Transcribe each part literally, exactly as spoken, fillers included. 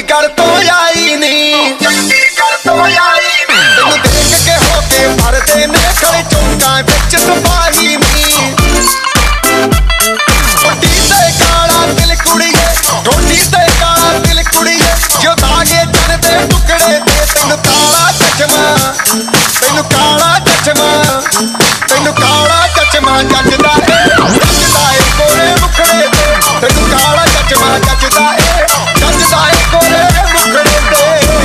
चंडीगढ़ तो आई नी, चंडीगढ़ तो आई नी। तेनू देख के होके भरदे ने खड़े चौंका विच सिपाही नी। ठोडी ते काला दिल कुड़िए, ठोडी ते काला दिल कुड़िए, जो धागे चन दे टुकड़े ते तेनू काला चश्मा, तेनू काला चश्मा, तेनू काला चश्मा जचदा ए, जचदा ए गोरे मुखड़े ते, तेनू काला चश्मा जचदा ए, जचदा ए गोरे मुखड़े ते।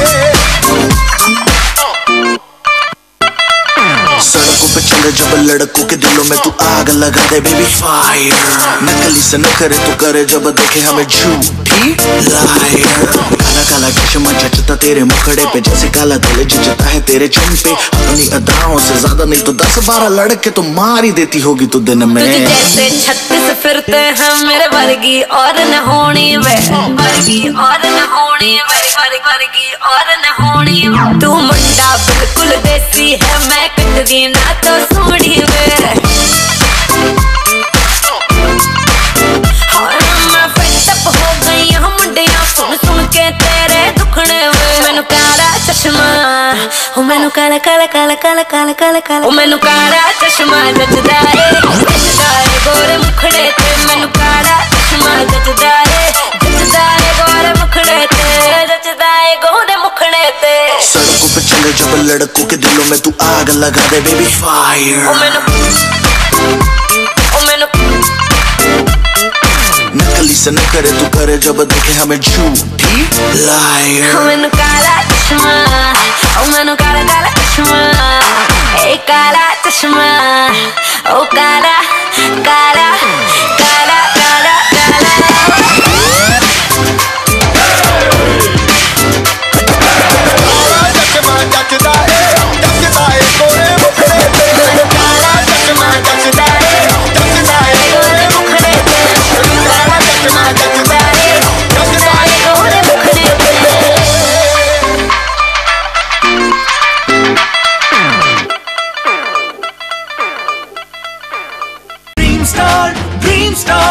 सड़कों पे चले जब लड़कों के दिलों में तू आग लगा दे बेबी फायर। नकली से न करे तो करे जब देखे हमें झूठी लायर। काला काला चश्मा जचता तेरे मुखड़े पे जैसे काला दिल जचता है तेरे चुन पे। अपनी अदाओं से ज्यादा नहीं तो दस बारह लड़के तो मार ही देती होगी तू दिन में। तुझे जैसे छत्तीस फिरते हैं मेरे वर्गी और न होनी वे, वर्गी और न होनी वे, वर्गी और न होनी। तू मुंडा बिल्कुल देसी है, मैं कटदी ना तो सोड़ी वे। मैं फेटअप हो गई हूँ मुंडिया सुन सुन के तेरे दुखने वे। मैनू काला चश्मा, ओ मैनू काला काला काला काला काला काला काला, ओ मैनू काला चश्मा जचदा ए, जचदा ए गोरे मुखड़े ते। मैनू काला चश्मा जचदा ए, जचदा ए गोरे मुखड़े ते, जचदा ए गोरे मुखड़े ते। सड़कों पे चले जब लड़कों के दिलों में तू आग लगा दे बेबी फायर। ओ मैनू, ओ मैनू नकली से न करे तू करे जब देखे हमें झूठी लायर। ओ मैनू काला चश्मा, ओ मैनू काला काला चश्मा, ए काला चश्मा, ओ काला काला काला काला काला। काला चश्मा जचदा ए, जचदा ए गोरे मुखड़े ते। काला चश्मा जचदा ए, जचदा ए गोरे मुखड़े ते। काला चश्मा जचदा ए, जचदा ए गोरे मुखड़े ते। Dream Star, Dream Star.